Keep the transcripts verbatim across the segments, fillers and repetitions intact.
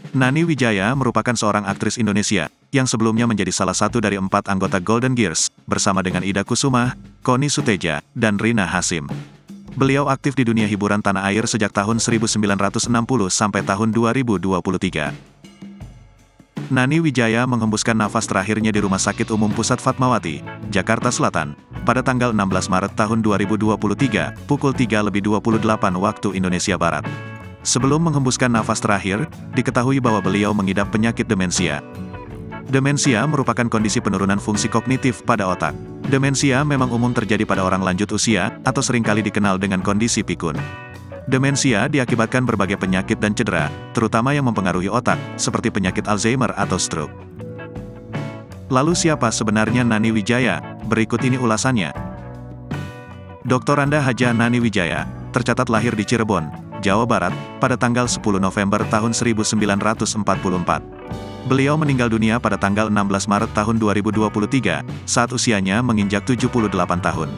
Nani Wijaya merupakan seorang aktris Indonesia, yang sebelumnya menjadi salah satu dari empat anggota Golden Gears, bersama dengan Ida Kusuma, Koni Suteja, dan Rina Hasyim. Beliau aktif di dunia hiburan tanah air sejak tahun seribu sembilan ratus enam puluh sampai tahun dua ribu dua puluh tiga. Nani Wijaya menghembuskan nafas terakhirnya di Rumah Sakit Umum Pusat Fatmawati, Jakarta Selatan, pada tanggal enam belas Maret tahun dua ribu dua puluh tiga, pukul tiga lebih dua puluh delapan waktu Indonesia Barat. Sebelum menghembuskan nafas terakhir, diketahui bahwa beliau mengidap penyakit demensia. Demensia merupakan kondisi penurunan fungsi kognitif pada otak. Demensia memang umum terjadi pada orang lanjut usia, atau seringkali dikenal dengan kondisi pikun. Demensia diakibatkan berbagai penyakit dan cedera, terutama yang mempengaruhi otak, seperti penyakit Alzheimer atau stroke. Lalu siapa sebenarnya Nani Wijaya? Berikut ini ulasannya. doktor Randa Hadja Nani Wijaya, tercatat lahir di Cirebon, Jawa Barat, pada tanggal sepuluh November tahun seribu sembilan ratus empat puluh empat. Beliau meninggal dunia pada tanggal enam belas Maret tahun dua ribu dua puluh tiga, saat usianya menginjak tujuh puluh delapan tahun.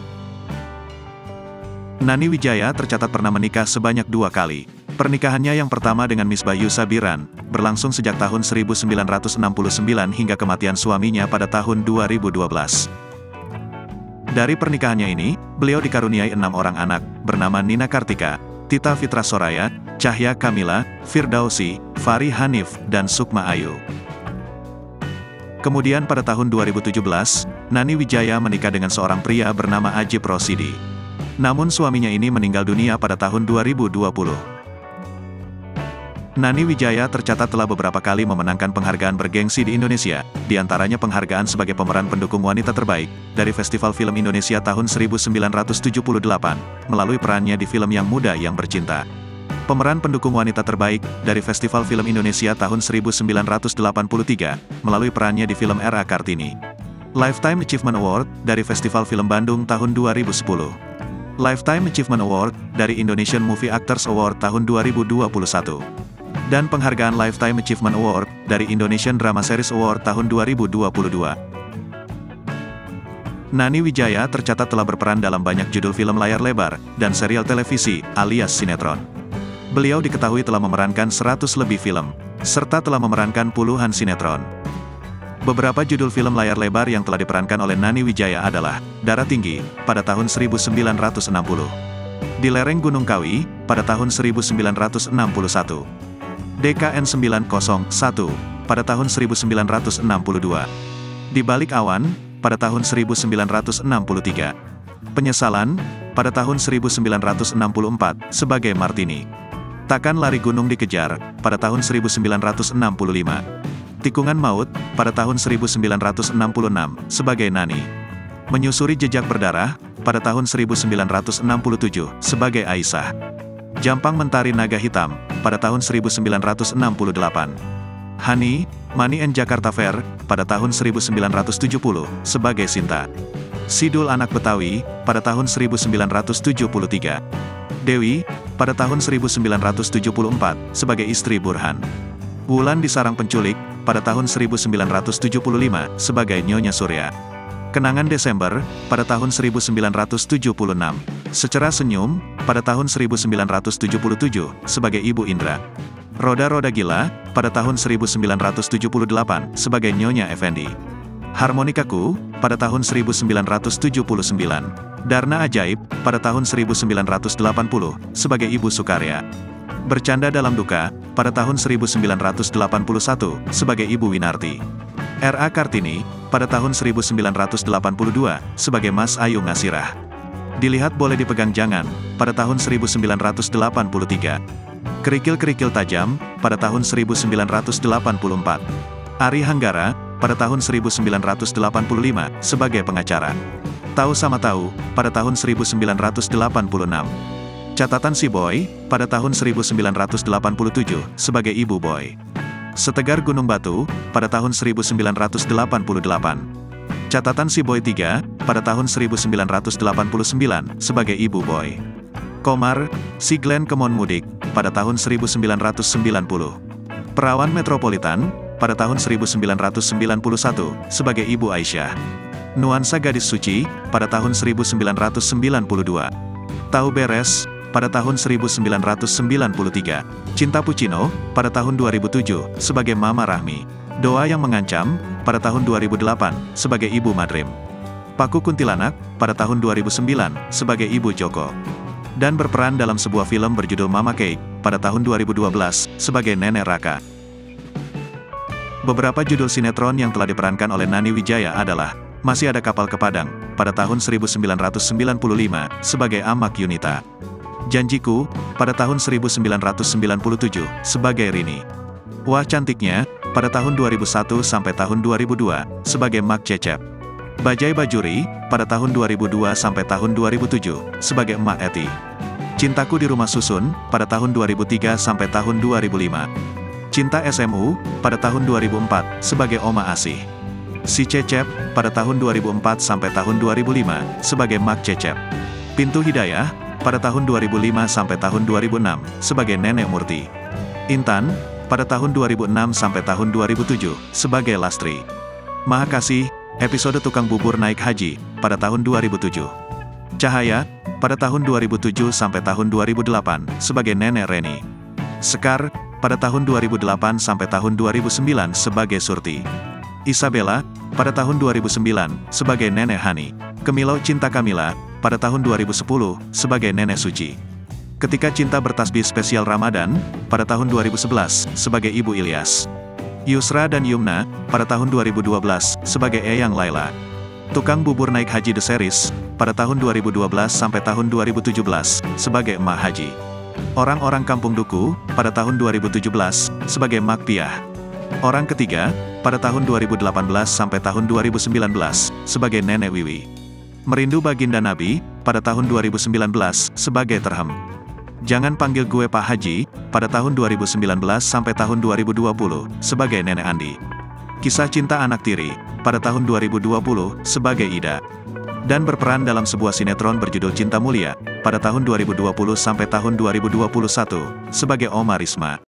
Nani Wijaya tercatat pernah menikah sebanyak dua kali. Pernikahannya yang pertama dengan Miss Bayu Sabiran, berlangsung sejak tahun seribu sembilan ratus enam puluh sembilan hingga kematian suaminya pada tahun dua ribu dua belas. Dari pernikahannya ini, beliau dikaruniai enam orang anak, bernama Nina Kartika, Tita Fitra Soraya, Cahya Kamila, Firdausi, Fari Hanif, dan Sukma Ayu. Kemudian pada tahun dua ribu tujuh belas, Nani Wijaya menikah dengan seorang pria bernama Ajib Rosidi. Namun suaminya ini meninggal dunia pada tahun dua ribu dua puluh. Nani Wijaya tercatat telah beberapa kali memenangkan penghargaan bergengsi di Indonesia, diantaranya penghargaan sebagai pemeran pendukung wanita terbaik, dari Festival Film Indonesia tahun seribu sembilan ratus tujuh puluh delapan, melalui perannya di film Yang Muda Yang Bercinta. Pemeran pendukung wanita terbaik, dari Festival Film Indonesia tahun seribu sembilan ratus delapan puluh tiga, melalui perannya di film R A Kartini. Lifetime Achievement Award, dari Festival Film Bandung tahun dua ribu sepuluh. Lifetime Achievement Award, dari Indonesian Movie Actors Award tahun dua ribu dua puluh satu. Dan penghargaan Lifetime Achievement Award, dari Indonesian Drama Series Award tahun dua ribu dua puluh dua. Nani Wijaya tercatat telah berperan dalam banyak judul film layar lebar, dan serial televisi, alias sinetron. Beliau diketahui telah memerankan seratus lebih film, serta telah memerankan puluhan sinetron. Beberapa judul film layar lebar yang telah diperankan oleh Nani Wijaya adalah Darah Tinggi, pada tahun seribu sembilan ratus enam puluh. Di Lereng Gunung Kawi, pada tahun seribu sembilan ratus enam puluh satu. D K N sembilan nol satu, pada tahun seribu sembilan ratus enam puluh dua. Di Balik Awan, pada tahun seribu sembilan ratus enam puluh tiga. Penyesalan, pada tahun seribu sembilan ratus enam puluh empat, sebagai Martini. Takkan Lari Gunung Dikejar, pada tahun seribu sembilan ratus enam puluh lima. Tikungan Maut, pada tahun seribu sembilan ratus enam puluh enam, sebagai Nani. Menyusuri Jejak Berdarah, pada tahun seribu sembilan ratus enam puluh tujuh, sebagai Aisyah. Jampang Mentari Naga Hitam, pada tahun seribu sembilan ratus enam puluh delapan. Hani, Money and Jakarta Fair, pada tahun seribu sembilan ratus tujuh puluh, sebagai Sinta. Sidul Anak Betawi, pada tahun seribu sembilan ratus tujuh puluh tiga. Dewi, pada tahun seribu sembilan ratus tujuh puluh empat, sebagai istri Burhan. Wulan di Sarang Penculik, pada tahun seribu sembilan ratus tujuh puluh lima, sebagai Nyonya Surya. Kenangan Desember, pada tahun seribu sembilan ratus tujuh puluh enam. Secerah Senyum, pada tahun seribu sembilan ratus tujuh puluh tujuh, sebagai Ibu Indra. Roda-Roda Gila, pada tahun seribu sembilan ratus tujuh puluh delapan, sebagai Nyonya Effendi. Harmonikaku, pada tahun seribu sembilan ratus tujuh puluh sembilan. Darna Ajaib, pada tahun seribu sembilan ratus delapan puluh, sebagai Ibu Sukarya. Bercanda Dalam Duka, pada tahun seribu sembilan ratus delapan puluh satu, sebagai Ibu Winarti. R A Kartini, pada tahun seribu sembilan ratus delapan puluh dua, sebagai Mas Ayu Ngasirah. Dilihat Boleh Dipegang Jangan, pada tahun seribu sembilan ratus delapan puluh tiga. Kerikil-Kerikil Tajam, pada tahun seribu sembilan ratus delapan puluh empat. Ari Hanggara, pada tahun seribu sembilan ratus delapan puluh lima, sebagai pengacara. Tahu Sama Tahu, pada tahun seribu sembilan ratus delapan puluh enam. Catatan Si Boy, pada tahun seribu sembilan ratus delapan puluh tujuh, sebagai Ibu Boy. Setegar Gunung Batu, pada tahun seribu sembilan ratus delapan puluh delapan. Catatan Si Boy tiga, pada tahun seribu sembilan ratus delapan puluh sembilan, sebagai Ibu Boy. Komar, Si Glenn Kemon Mudik, pada tahun seribu sembilan ratus sembilan puluh. Perawan Metropolitan, pada tahun seribu sembilan ratus sembilan puluh satu, sebagai Ibu Aisyah. Nuansa Gadis Suci, pada tahun seribu sembilan ratus sembilan puluh dua. Tahu Beres, pada tahun seribu sembilan ratus sembilan puluh tiga. Cinta Puccino, pada tahun dua ribu tujuh, sebagai Mama Rahmi. Doa yang Mengancam, pada tahun dua ribu delapan, sebagai Ibu Madrim. Paku Kuntilanak, pada tahun dua ribu sembilan, sebagai Ibu Joko. Dan berperan dalam sebuah film berjudul Mama Cake, pada tahun dua ribu dua belas, sebagai Nenek Raka. Beberapa judul sinetron yang telah diperankan oleh Nani Wijaya adalah Masih Ada Kapal ke Padang, pada tahun seribu sembilan ratus sembilan puluh lima, sebagai Amak Yunita. Janjiku, pada tahun seribu sembilan ratus sembilan puluh tujuh, sebagai Rini. Wah Cantiknya, pada tahun dua ribu satu sampai tahun dua ribu dua, sebagai Mak Cecep. Bajai Bajuri, pada tahun dua ribu dua sampai tahun dua ribu tujuh, sebagai Emak Eti. Cintaku di Rumah Susun, pada tahun dua ribu tiga sampai tahun dua ribu lima. Cinta S M U, pada tahun dua ribu empat, sebagai Oma Asih. Si Cecep, pada tahun dua ribu empat sampai tahun dua ribu lima, sebagai Mak Cecep. Pintu Hidayah, pada tahun dua ribu lima sampai tahun dua ribu enam, sebagai Nenek Murti. Intan, pada tahun dua ribu enam sampai tahun dua ribu tujuh, sebagai Lastri. Maha Kasih, episode Tukang Bubur Naik Haji, pada tahun dua ribu tujuh. Cahaya, pada tahun dua ribu tujuh sampai tahun dua ribu delapan, sebagai Nenek Reni. Sekar, pada tahun dua ribu delapan sampai tahun dua ribu sembilan sebagai Surti. Isabella, pada tahun dua ribu sembilan, sebagai Nenek Hani. Kemilau Cinta Kamila, pada tahun dua ribu sepuluh, sebagai Nenek Suci. Ketika Cinta Bertasbih Spesial Ramadan, pada tahun dua ribu sebelas, sebagai Ibu Ilyas. Yusra dan Yumna, pada tahun dua ribu dua belas, sebagai Eyang Laila. Tukang Bubur Naik Haji The Series, pada tahun dua ribu dua belas sampai tahun dua ribu tujuh belas, sebagai Emak Haji. Orang-Orang Kampung Duku, pada tahun dua ribu tujuh belas, sebagai Mak Piah. Orang Ketiga, pada tahun dua ribu delapan belas sampai tahun dua ribu sembilan belas, sebagai Nenek Wiwi. Merindu Baginda Nabi, pada tahun dua ribu sembilan belas, sebagai Terhem. Jangan Panggil Gue Pak Haji, pada tahun dua ribu sembilan belas sampai tahun dua ribu dua puluh, sebagai Nenek Andi. Kisah Cinta Anak Tiri, pada tahun dua ribu dua puluh, sebagai Ida. Dan berperan dalam sebuah sinetron berjudul Cinta Mulia, pada tahun dua ribu dua puluh sampai tahun dua ribu dua puluh satu, sebagai Oma Risma.